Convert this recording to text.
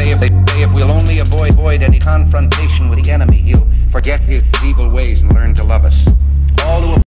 They say if we'll only avoid any confrontation with the enemy, he'll forget his evil ways